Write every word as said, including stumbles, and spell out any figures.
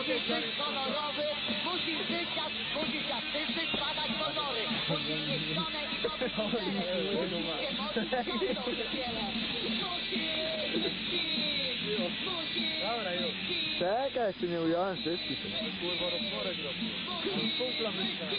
musisz być kolorowy, musisz być jak, musisz jak wszyscy spadać kolory. Musisz mieć żonę i dobre cztery. Musisz się modlić ciągle wiele. Musisz, musisz, Dobra, już. musisz. Czekaj, jeszcze nie ująłem wszystkich. Kurwa, rozporek robię. Kumpla wyjścia.